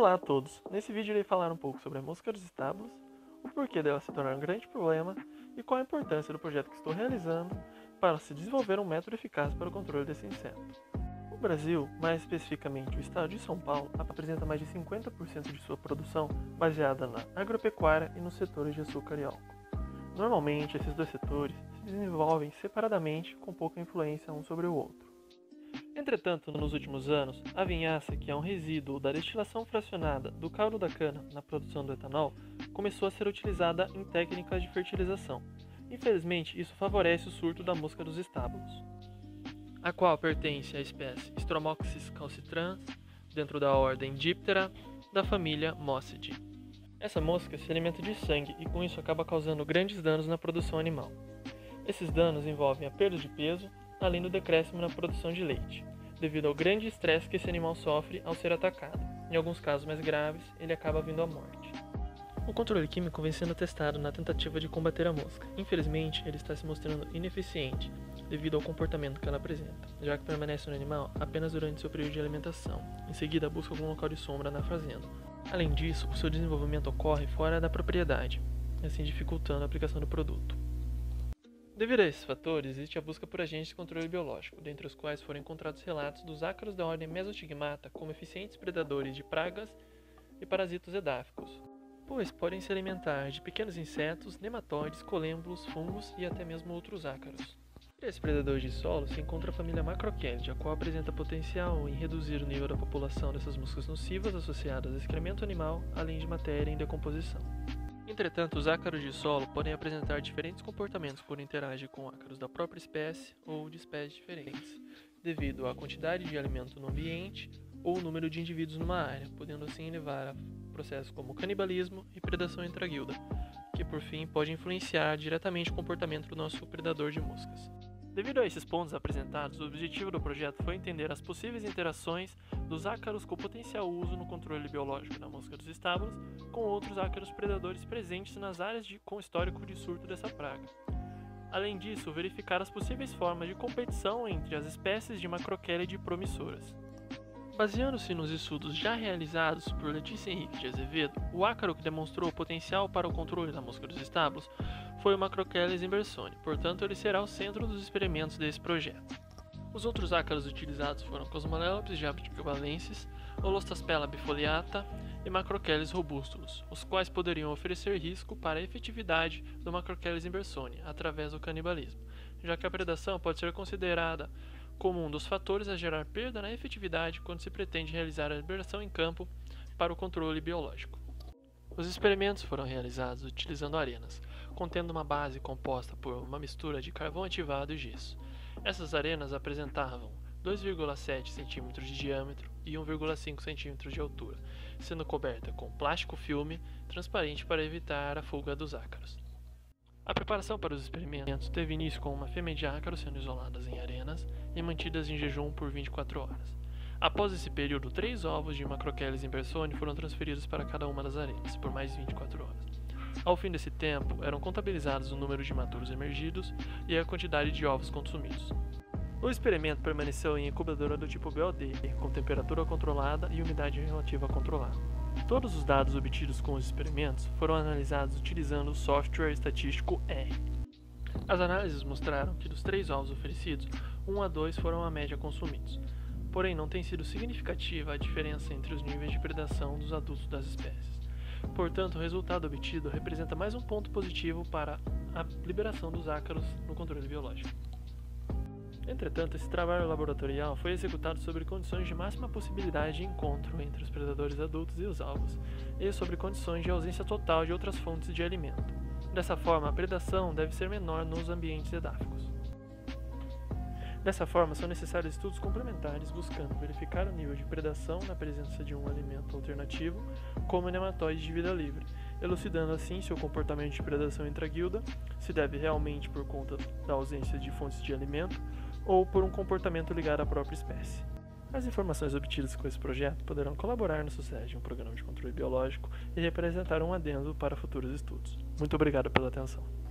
Olá a todos! Nesse vídeo irei falar um pouco sobre a mosca dos estábulos, o porquê dela se tornar um grande problema e qual a importância do projeto que estou realizando para se desenvolver um método eficaz para o controle desse inseto. O Brasil, mais especificamente o estado de São Paulo, apresenta mais de 50% de sua produção baseada na agropecuária e nos setores de açúcar e álcool. Normalmente, esses dois setores se desenvolvem separadamente com pouca influência um sobre o outro. Entretanto, nos últimos anos, a vinhaça, que é um resíduo da destilação fracionada do caldo da cana na produção do etanol, começou a ser utilizada em técnicas de fertilização. Infelizmente, isso favorece o surto da mosca dos estábulos, a qual pertence à espécie Stromoxys calcitrans, dentro da ordem Diptera, da família Mossidae. Essa mosca se alimenta de sangue e com isso acaba causando grandes danos na produção animal. Esses danos envolvem a perda de peso, além do decréscimo na produção de leite, devido ao grande estresse que esse animal sofre ao ser atacado. Em alguns casos mais graves, ele acaba vindo à morte. O controle químico vem sendo testado na tentativa de combater a mosca. Infelizmente, ele está se mostrando ineficiente, devido ao comportamento que ela apresenta, já que permanece no animal apenas durante seu período de alimentação. Em seguida, busca algum local de sombra na fazenda. Além disso, o seu desenvolvimento ocorre fora da propriedade, assim dificultando a aplicação do produto. Devido a esses fatores, existe a busca por agentes de controle biológico, dentre os quais foram encontrados relatos dos ácaros da ordem Mesostigmata como eficientes predadores de pragas e parasitos edáficos, pois podem se alimentar de pequenos insetos, nematóides, colêmbulos, fungos e até mesmo outros ácaros. Entre esses predadores de solo se encontra a família Macrochelidae, a qual apresenta potencial em reduzir o nível da população dessas moscas nocivas associadas a excremento animal, além de matéria em decomposição. Entretanto, os ácaros de solo podem apresentar diferentes comportamentos por interagir com ácaros da própria espécie ou de espécies diferentes, devido à quantidade de alimento no ambiente ou o número de indivíduos numa área, podendo assim levar a processos como canibalismo e predação intraguilda, que por fim pode influenciar diretamente o comportamento do nosso predador de moscas. Devido a esses pontos apresentados, o objetivo do projeto foi entender as possíveis interações dos ácaros com potencial uso no controle biológico da mosca dos estábulos com outros ácaros predadores presentes nas áreas com histórico de surto dessa praga. Além disso, verificar as possíveis formas de competição entre as espécies de Macrochelidae promissoras. Baseando-se nos estudos já realizados por Letícia Henrique de Azevedo, o ácaro que demonstrou potencial para o controle da mosca dos estábulos foi o Macrochelys imbersoni, portanto ele será o centro dos experimentos desse projeto. Os outros ácaros utilizados foram Cosmolepis jabuticabalensis, Holostaspela bifoliata e Macrochelys robustulus, os quais poderiam oferecer risco para a efetividade do Macrochelys imbersoni através do canibalismo, já que a predação pode ser considerada como um dos fatores a gerar perda na efetividade quando se pretende realizar a liberação em campo para o controle biológico. Os experimentos foram realizados utilizando arenas, contendo uma base composta por uma mistura de carvão ativado e gesso. Essas arenas apresentavam 2,7 cm de diâmetro e 1,5 cm de altura, sendo coberta com plástico filme transparente para evitar a fuga dos ácaros. A preparação para os experimentos teve início com uma fêmea de ácaro sendo isoladas em arenas e mantidas em jejum por 24 horas. Após esse período, 3 ovos de Macrochelys imbersoni foram transferidos para cada uma das arenas por mais 24 horas. Ao fim desse tempo, eram contabilizados o número de maturos emergidos e a quantidade de ovos consumidos. O experimento permaneceu em incubadora do tipo BOD, com temperatura controlada e umidade relativa controlada. Todos os dados obtidos com os experimentos foram analisados utilizando o software estatístico R. As análises mostraram que dos 3 ovos oferecidos, 1 a 2 foram a média consumidos. Porém, não tem sido significativa a diferença entre os níveis de predação dos adultos das espécies. Portanto, o resultado obtido representa mais um ponto positivo para a liberação dos ácaros no controle biológico. Entretanto, esse trabalho laboratorial foi executado sobre condições de máxima possibilidade de encontro entre os predadores adultos e os alvos, e sobre condições de ausência total de outras fontes de alimento. Dessa forma, a predação deve ser menor nos ambientes edáficos. Dessa forma, são necessários estudos complementares buscando verificar o nível de predação na presença de um alimento alternativo, como nematóides de vida livre, elucidando assim se o comportamento de predação intraguilda se deve realmente por conta da ausência de fontes de alimento ou por um comportamento ligado à própria espécie. As informações obtidas com esse projeto poderão colaborar no sucesso de um programa de controle biológico e representar um adendo para futuros estudos. Muito obrigado pela atenção.